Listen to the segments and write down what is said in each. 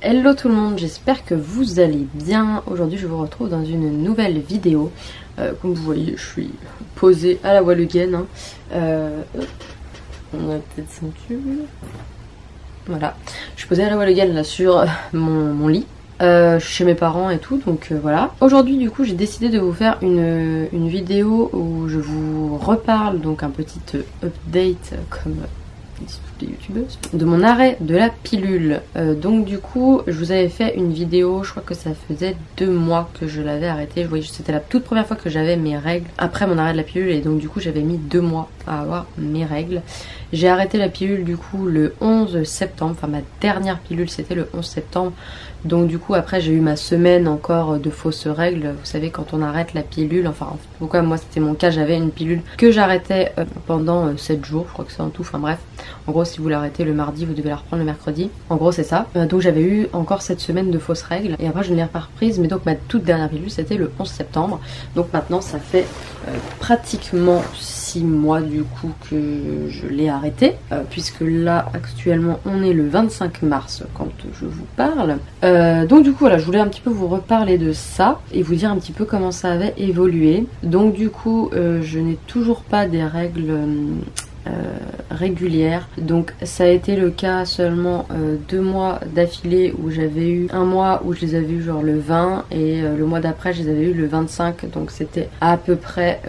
Hello tout le monde, j'espère que vous allez bien. Aujourd'hui je vous retrouve dans une nouvelle vidéo. Comme vous voyez, je suis posée à la voile again. On a peut-être ceinture. Voilà, je suis posée à la voile again là sur mon lit. Je suis chez mes parents et tout, donc voilà. Aujourd'hui du coup j'ai décidé de vous faire une vidéo où je vous reparle, donc un petit update comme toutes les youtubeuses, de mon arrêt de la pilule. Donc du coup je vous avais fait une vidéo, je crois que ça faisait 2 mois que je l'avais arrêté. Vous voyez, c'était la toute première fois que j'avais mes règles après mon arrêt de la pilule, et donc du coup j'avais mis 2 mois à avoir mes règles. J'ai arrêté la pilule du coup le 11 septembre, enfin ma dernière pilule c'était le 11 septembre. Donc du coup après j'ai eu ma semaine encore de fausses règles. Vous savez, quand on arrête la pilule, enfin pourquoi moi c'était mon cas, j'avais une pilule que j'arrêtais pendant 7 jours, je crois que c'est en tout, enfin bref. En gros si vous l'arrêtez le mardi, vous devez la reprendre le mercredi. En gros c'est ça. Donc j'avais eu encore cette semaine de fausses règles et après je ne l'ai pas reprise. Mais donc ma toute dernière pilule c'était le 11 septembre. Donc maintenant ça fait pratiquement 6 mois du coup que je l'ai arrêté. Puisque là actuellement on est le 25 mars quand je vous parle. Donc du coup voilà, je voulais un petit peu vous reparler de ça et vous dire un petit peu comment ça avait évolué. Donc du coup je n'ai toujours pas des règles régulières, donc ça a été le cas seulement 2 mois d'affilée où j'avais eu un mois où je les avais eu genre le 20 et le mois d'après je les avais eu le 25, donc c'était à peu près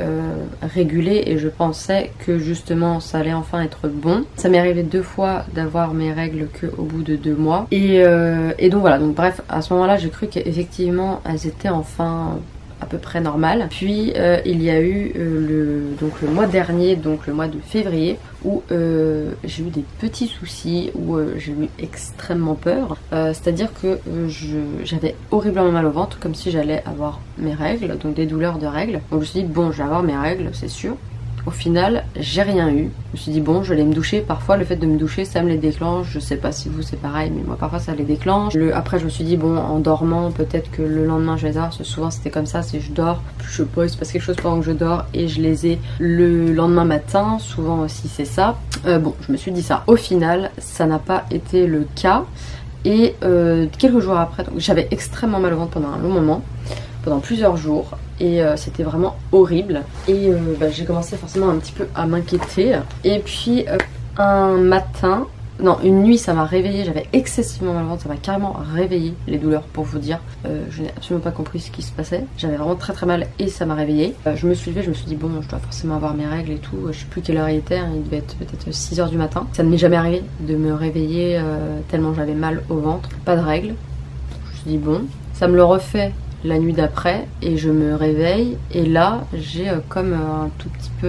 régulé et je pensais que justement ça allait enfin être bon. Ça m'est arrivé 2 fois d'avoir mes règles qu'au bout de 2 mois et donc voilà, donc bref, à ce moment là j'ai cru qu'effectivement elles étaient enfin à peu près normal. Puis il y a eu le mois dernier, donc le mois de février, où j'ai eu des petits soucis, où j'ai eu extrêmement peur. C'est-à-dire que j'avais horriblement mal au ventre, comme si j'allais avoir mes règles, donc des douleurs de règles. Donc je me suis dit bon, je vais avoir mes règles, c'est sûr. Au final, j'ai rien eu. Je me suis dit bon, je vais me doucher. Parfois, le fait de me doucher, ça me les déclenche. Je sais pas si vous c'est pareil, mais moi parfois ça les déclenche. Après, je me suis dit bon, en dormant, peut-être que le lendemain je les ai. Souvent c'était comme ça, si je dors, je sais pas, il se passe quelque chose pendant que je dors et je les ai le lendemain matin. Souvent aussi c'est ça. Bon, je me suis dit ça. Au final, ça n'a pas été le cas. Et quelques jours après, donc j'avais extrêmement mal au ventre pendant un long moment, pendant plusieurs jours. Et c'était vraiment horrible. Et j'ai commencé forcément un petit peu à m'inquiéter. Et puis un matin, non une nuit, ça m'a réveillée. J'avais excessivement mal au ventre, ça m'a carrément réveillée, les douleurs pour vous dire. Je n'ai absolument pas compris ce qui se passait. J'avais vraiment très très mal et ça m'a réveillée. Je me suis levée, je me suis dit bon, je dois forcément avoir mes règles et tout. Je sais plus quelle heure il était, hein, il devait être peut-être 6 h du matin. Ça ne m'est jamais arrivé de me réveiller tellement j'avais mal au ventre. Pas de règles. Je me suis dit bon, ça me le refait la nuit d'après et je me réveille et là j'ai comme un tout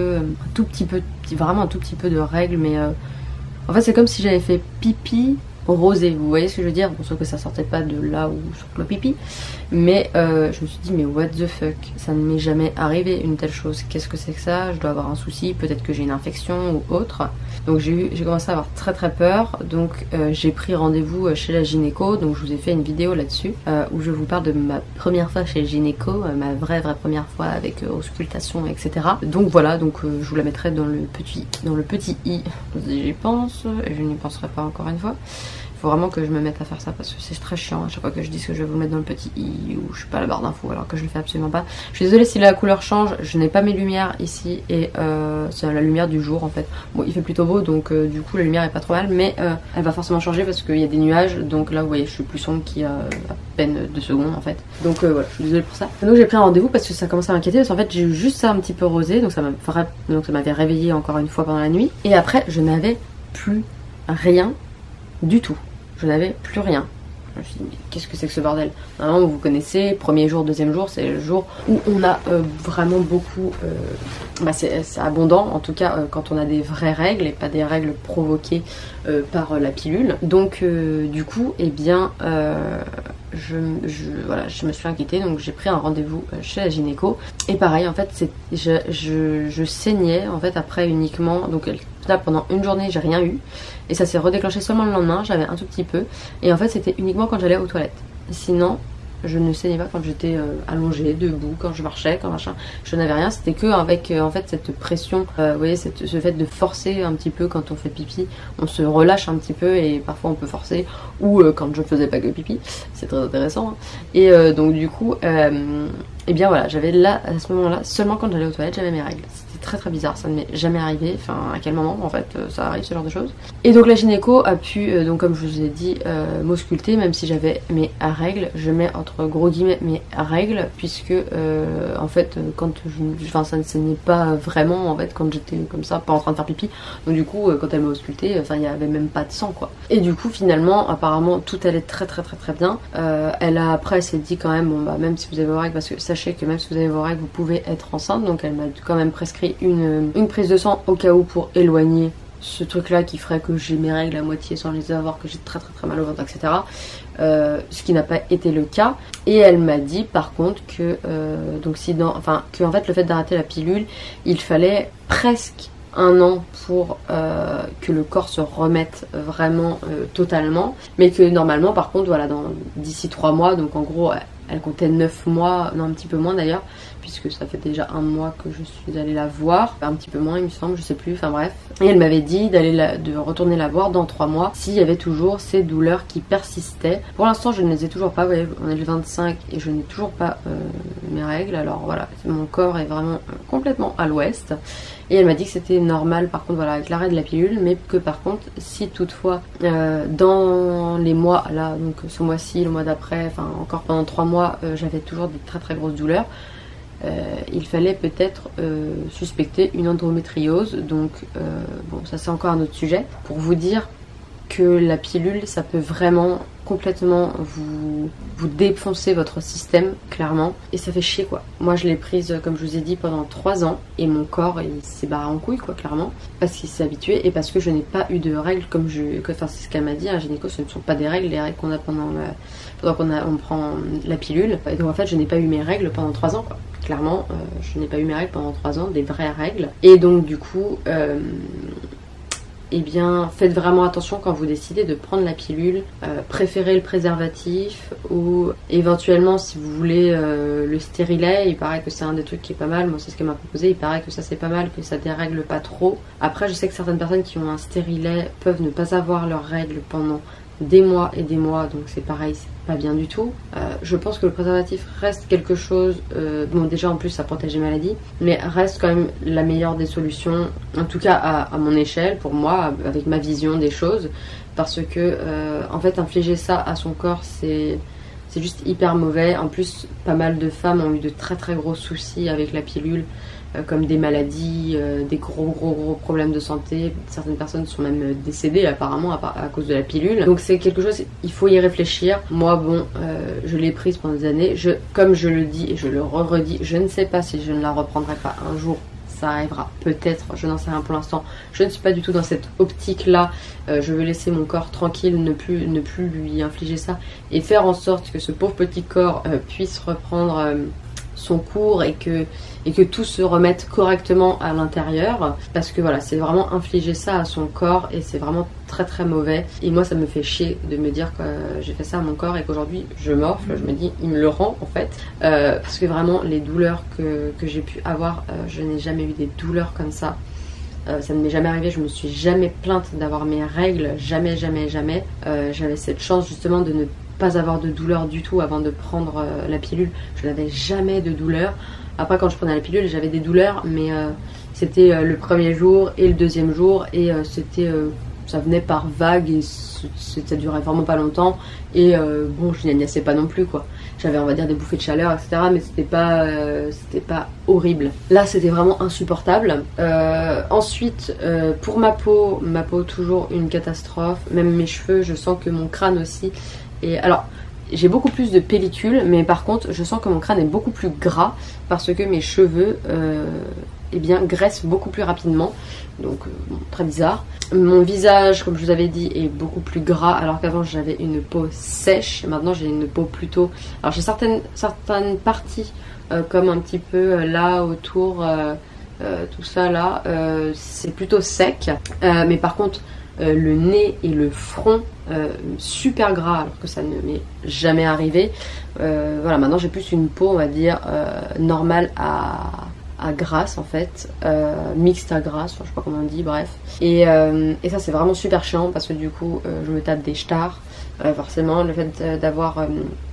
petit peu, vraiment un tout petit peu de règles, mais en fait c'est comme si j'avais fait pipi rosé, vous voyez ce que je veux dire? Bon, sauf que ça sortait pas de là où sur le pipi, mais je me suis dit mais what the fuck, ça ne m'est jamais arrivé une telle chose, qu'est-ce que c'est que ça? Je dois avoir un souci, peut-être que j'ai une infection ou autre. Donc j'ai commencé à avoir très très peur, donc j'ai pris rendez-vous chez la gynéco, donc je vous ai fait une vidéo là-dessus où je vous parle de ma première fois chez le gynéco, ma vraie première fois avec auscultation, etc. Donc voilà, donc je vous la mettrai dans le petit i, j'y pense, et je n'y penserai pas encore une fois. Faut vraiment que je me mette à faire ça parce que c'est très chiant à chaque fois que je dis que je vais vous mettre dans le petit i ou je suis pas à la barre d'infos alors que je le fais absolument pas. Je suis désolée si la couleur change, je n'ai pas mes lumières ici et c'est la lumière du jour en fait. Bon, il fait plutôt beau, donc du coup la lumière est pas trop mal, mais elle va forcément changer parce qu'il y a des nuages, donc là vous voyez je suis plus sombre qu'il y a à peine 2 secondes en fait. Donc voilà, je suis désolée pour ça. Donc j'ai pris un rendez-vous parce que ça commençait à m'inquiéter, parce qu'en fait j'ai eu juste ça un petit peu rosé, donc ça m'avait réveillée encore une fois pendant la nuit, et après je n'avais plus rien du tout. Je n'avais plus rien. Je me suis dit, mais qu'est-ce que c'est que ce bordel? Normalement, vous connaissez, premier jour, deuxième jour, c'est le jour où on a vraiment beaucoup... c'est abondant, en tout cas, quand on a des vraies règles et pas des règles provoquées par la pilule. Donc, du coup, eh bien, voilà, je me suis inquiétée, donc j'ai pris un rendez-vous chez la gynéco. Et pareil, en fait, je saignais, en fait, après uniquement... Donc, là, pendant une journée, j'ai rien eu. Et ça s'est redéclenché seulement le lendemain, j'avais un tout petit peu. Et en fait, c'était uniquement quand j'allais aux toilettes. Sinon, je ne saignais pas quand j'étais allongée, debout, quand je marchais, quand machin, je n'avais rien. C'était que avec en fait cette pression, vous voyez, ce fait de forcer un petit peu quand on fait pipi, on se relâche un petit peu et parfois on peut forcer, ou quand je faisais pas que pipi, c'est très intéressant. Hein. Et donc du coup, et bien voilà, j'avais là, à ce moment-là, seulement quand j'allais aux toilettes, j'avais mes règles. C'était très très bizarre, ça ne m'est jamais arrivé, enfin à quel moment en fait ça arrive ce genre de choses. Et donc la gynéco a pu, donc comme je vous ai dit, m'ausculter, même si j'avais mes règles, je mets entre gros guillemets mes règles, puisque en fait quand enfin ça ne saignait pas vraiment en fait quand j'étais comme ça, pas en train de faire pipi, donc du coup quand elle m'a ausculté, enfin il n'y avait même pas de sang quoi. Et du coup finalement apparemment tout allait très bien. Après elle s'est dit quand même, bon bah même si vous avez vos règles, parce que sachez que même si vous avez vos règles vous pouvez être enceinte, donc elle m'a quand même prescrit une prise de sang au cas où pour éloigner ce truc là qui ferait que j'ai mes règles à moitié sans les avoir, que j'ai très mal au ventre, etc. Ce qui n'a pas été le cas. Et elle m'a dit par contre que donc si que en fait le fait d'arrêter la pilule, il fallait presque 1 an pour que le corps se remette vraiment totalement, mais que normalement par contre voilà d'ici 3 mois, donc en gros elle comptait 9 mois, non un petit peu moins d'ailleurs, puisque ça fait déjà 1 mois que je suis allée la voir, un petit peu moins il me semble, je sais plus, enfin bref. Et elle m'avait dit de retourner la voir dans 3 mois s'il y avait toujours ces douleurs qui persistaient. Pour l'instant je ne les ai toujours pas, vous voyez, on est le 25 et je n'ai toujours pas mes règles, alors voilà, mon corps est vraiment complètement à l'ouest. Et elle m'a dit que c'était normal par contre voilà avec l'arrêt de la pilule, mais que par contre si toutefois dans les mois là, donc ce mois-ci, le mois d'après, enfin encore pendant 3 mois j'avais toujours des très grosses douleurs, il fallait peut-être suspecter une endométriose. Donc bon ça c'est encore un autre sujet, pour vous dire que la pilule ça peut vraiment complètement vous défoncer votre système clairement, et ça fait chier quoi. Moi je l'ai prise comme je vous ai dit pendant 3 ans et mon corps il s'est barré en couille quoi, clairement, parce qu'il s'est habitué et parce que je n'ai pas eu de règles comme enfin c'est ce qu'elle m'a dit, un gynéco, ce ne sont pas des règles, les règles qu'on a pendant qu'on prend la pilule. Et donc en fait je n'ai pas eu mes règles pendant 3 ans quoi. Clairement je n'ai pas eu mes règles pendant 3 ans, des vraies règles. Et donc du coup eh bien, faites vraiment attention quand vous décidez de prendre la pilule. Préférez le préservatif, ou éventuellement si vous voulez le stérilet, il paraît que c'est un des trucs qui est pas mal. Moi c'est ce qu'elle m'a proposé, il paraît que ça c'est pas mal, que ça dérègle pas trop. Après je sais que certaines personnes qui ont un stérilet peuvent ne pas avoir leurs règles pendant des mois et des mois, donc c'est pareil, c'est pas bien du tout. Je pense que le préservatif reste quelque chose, bon déjà en plus ça protège les maladies, mais reste quand même la meilleure des solutions, en tout cas à mon échelle, pour moi, avec ma vision des choses, parce que en fait infliger ça à son corps c'est juste hyper mauvais. En plus pas mal de femmes ont eu de très gros soucis avec la pilule, comme des maladies, des gros problèmes de santé. Certaines personnes sont même décédées apparemment à cause de la pilule. Donc c'est quelque chose, il faut y réfléchir. Moi bon, je l'ai prise pendant des années. Comme je le dis et je le redis, je ne sais pas si je ne la reprendrai pas un jour. Ça arrivera peut-être, je n'en sais rien pour l'instant. Je ne suis pas du tout dans cette optique là. Je veux laisser mon corps tranquille, ne plus lui infliger ça, et faire en sorte que ce pauvre petit corps puisse reprendre son cours, et que tout se remette correctement à l'intérieur, parce que voilà, c'est vraiment infliger ça à son corps et c'est vraiment très mauvais. Et moi ça me fait chier de me dire que j'ai fait ça à mon corps et qu'aujourd'hui je morfle. Je me dis il me le rend en fait, parce que vraiment les douleurs que j'ai pu avoir, je n'ai jamais eu des douleurs comme ça. Ça ne m'est jamais arrivé, je me suis jamais plainte d'avoir mes règles, jamais. J'avais cette chance justement de ne pas avoir de douleur du tout avant de prendre la pilule. Je n'avais jamais de douleur. Après quand je prenais la pilule j'avais des douleurs, mais c'était le premier jour et le deuxième jour, et ça venait par vagues et ça durait vraiment pas longtemps, et bon je n'agnassais pas non plus quoi. J'avais on va dire des bouffées de chaleur etc, mais c'était pas horrible. Là c'était vraiment insupportable. Ensuite pour ma peau toujours une catastrophe, même mes cheveux, je sens que mon crâne aussi. Et alors j'ai beaucoup plus de pellicule, mais par contre je sens que mon crâne est beaucoup plus gras, parce que mes cheveux eh bien graissent beaucoup plus rapidement, donc bon, très bizarre. Mon visage, comme je vous avais dit, est beaucoup plus gras, alors qu'avant j'avais une peau sèche. Maintenant j'ai une peau plutôt, alors j'ai certaines parties comme un petit peu là autour, tout ça là, c'est plutôt sec, mais par contre le nez et le front super gras alors que ça ne m'est jamais arrivé. Voilà, maintenant j'ai plus une peau on va dire normale à grasse en fait, mixte à grasse, enfin, je sais pas comment on dit, bref. Et ça c'est vraiment super chiant parce que du coup je me tape des stars. Forcément le fait d'avoir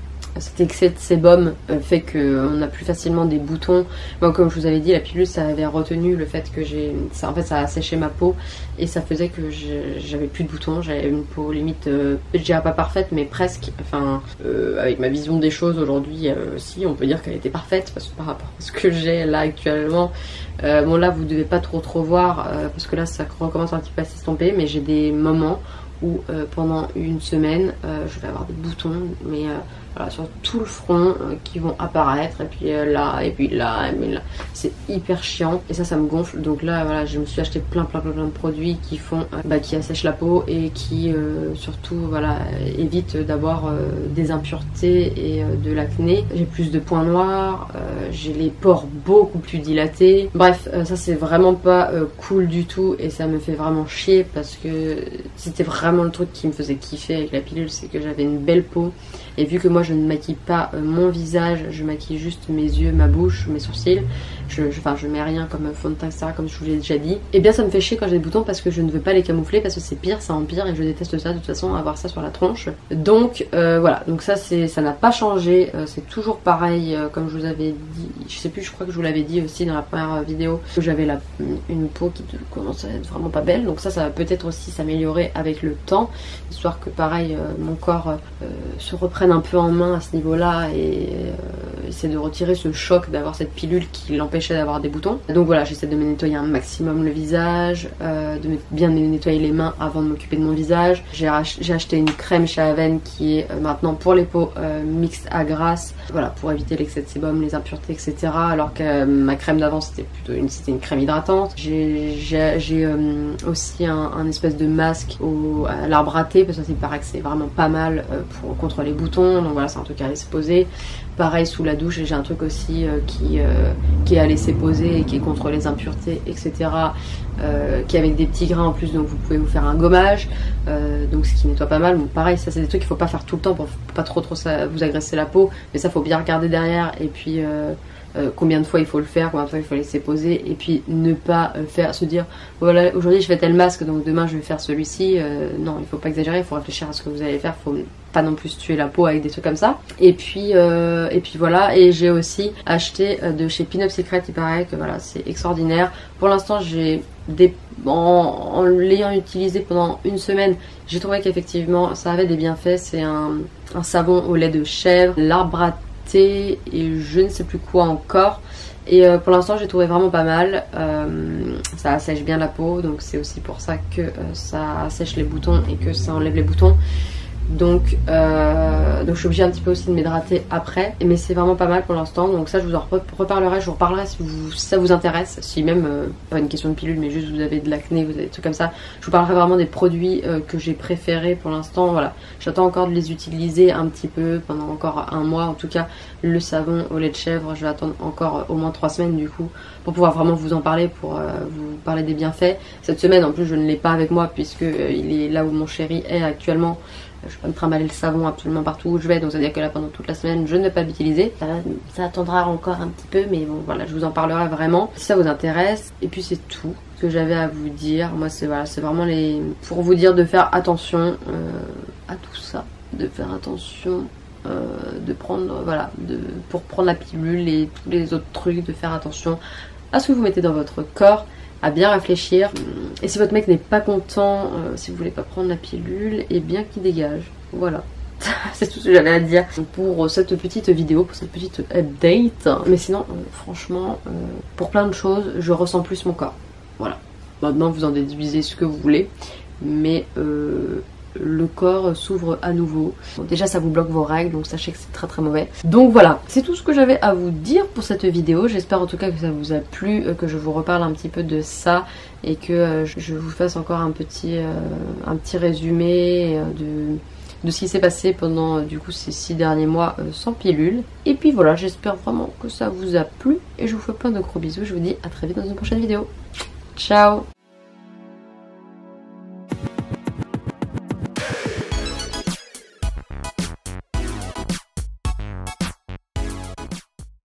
cet excès de sébum fait qu'on a plus facilement des boutons. Bon, comme je vous avais dit, la pilule ça avait retenu le fait que en fait ça a séché ma peau et ça faisait que j'avais plus de boutons, j'avais une peau limite, je dirais pas parfaite mais presque. Enfin, avec ma vision des choses aujourd'hui, si on peut dire qu'elle était parfaite parce que par rapport à ce que j'ai là actuellement. Bon là vous devez pas trop voir parce que là ça recommence un petit peu à s'estomper, mais j'ai des moments où pendant une semaine je vais avoir des boutons, mais voilà, sur tout le front qui vont apparaître, et puis là, et puis là, et puis là. C'est hyper chiant et ça me gonfle. Donc là, voilà, je me suis acheté plein de produits qui font, qui assèchent la peau et qui surtout, voilà, évitent d'avoir des impuretés et de l'acné. J'ai plus de points noirs, j'ai les pores beaucoup plus dilatés. Bref, ça c'est vraiment pas cool du tout et ça me fait vraiment chier parce que c'était vraiment le truc qui me faisait kiffer avec la pilule, c'est que j'avais une belle peau. Et vu que moi je ne maquille pas mon visage, je maquille juste mes yeux, ma bouche, mes sourcils, je mets rien comme fond de teint, etc. comme je vous l'ai déjà dit, et bien ça me fait chier quand j'ai des boutons parce que je ne veux pas les camoufler parce que c'est pire, ça empire et je déteste ça de toute façon, avoir ça sur la tronche. Donc voilà, donc ça n'a pas changé, c'est toujours pareil comme je vous avais dit, je sais plus, je crois que je vous l'avais dit aussi dans la première vidéo, que j'avais une peau qui commence à être vraiment pas belle, donc ça va peut-être aussi s'améliorer avec le temps, histoire que pareil mon corps se reprenne un peu en main à ce niveau-là et essaie de retirer ce choc d'avoir cette pilule qui l'empêchait d'avoir des boutons. Donc voilà, j'essaie de me nettoyer un maximum le visage, de bien me nettoyer les mains avant de m'occuper de mon visage. J'ai acheté une crème chez Aven qui est maintenant pour les peaux mixtes à grasse, voilà, pour éviter l'excès de sébum, les impuretés, etc. Alors que ma crème d'avant c'était une crème hydratante. J'ai aussi un espèce de masque à l'arbre à thé parce que ça il paraît que c'est vraiment pas mal contre les boutons. Donc voilà, c'est un truc à laisser poser. Pareil sous la douche, j'ai un truc aussi qui est à laisser poser et qui est contre les impuretés, etc. Qui est avec des petits grains en plus, donc vous pouvez vous faire un gommage, donc ce qui nettoie pas mal. Bon, pareil, ça c'est des trucs qu'il faut pas faire tout le temps pour pas trop ça, vous agresser la peau, mais ça faut bien regarder derrière et puis combien de fois il faut le faire, combien de fois il faut laisser poser, et puis ne pas se dire voilà, aujourd'hui je fais tel masque donc demain je vais faire celui-ci. Non, il faut pas exagérer, il faut réfléchir à ce que vous allez faire, faut pas non plus tuer la peau avec des trucs comme ça. Et puis voilà, et j'ai aussi acheté de chez Pin Up Secret, il paraît que voilà c'est extraordinaire. Pour l'instant j'ai en l'ayant utilisé pendant une semaine, j'ai trouvé qu'effectivement ça avait des bienfaits. C'est un savon au lait de chèvre, l'arbre à thé et je ne sais plus quoi encore. Et pour l'instant j'ai trouvé vraiment pas mal, ça assèche bien la peau, donc c'est aussi pour ça que ça assèche les boutons et que ça enlève les boutons. Donc je suis obligée un petit peu aussi de m'hydrater après, mais c'est vraiment pas mal pour l'instant. Donc ça je vous en reparlerai, je vous reparlerai si ça vous intéresse, si même pas une question de pilule mais juste vous avez de l'acné, vous avez des trucs comme ça, je vous parlerai vraiment des produits que j'ai préférés pour l'instant. Voilà, j'attends encore de les utiliser un petit peu pendant encore un mois. En tout cas le savon au lait de chèvre, je vais attendre encore au moins 3 semaines du coup pour pouvoir vraiment vous en parler, pour vous parler des bienfaits. Cette semaine en plus je ne l'ai pas avec moi puisque il est là où mon chéri est actuellement. Je peux me trimballer le savon absolument partout où je vais, donc ça veut dire que là pendant toute la semaine je ne vais pas l'utiliser. Ça attendra encore un petit peu, mais bon voilà, je vous en parlerai vraiment si ça vous intéresse. Et puis c'est tout ce que j'avais à vous dire. Moi c'est vraiment pour vous dire de faire attention à tout ça, de faire attention, de prendre pour prendre la pilule et tous les autres trucs, de faire attention à ce que vous mettez dans votre corps, à bien réfléchir. Et si votre mec n'est pas content, si vous voulez pas prendre la pilule, et bien qu'il dégage. Voilà. C'est tout ce que j'avais à dire pour cette petite vidéo, pour cette petite update. Mais sinon, franchement, pour plein de choses, je ressens plus mon corps. Voilà. Maintenant, vous en déduisez ce que vous voulez. Mais le corps s'ouvre à nouveau. Bon, déjà ça vous bloque vos règles, donc sachez que c'est très très mauvais. Donc voilà, c'est tout ce que j'avais à vous dire pour cette vidéo. J'espère en tout cas que ça vous a plu, que je vous reparle un petit peu de ça et que je vous fasse encore un petit résumé de ce qui s'est passé pendant du coup ces 6 derniers mois sans pilule. Et puis voilà, j'espère vraiment que ça vous a plu et je vous fais plein de gros bisous. Je vous dis à très vite dans une prochaine vidéo. Ciao!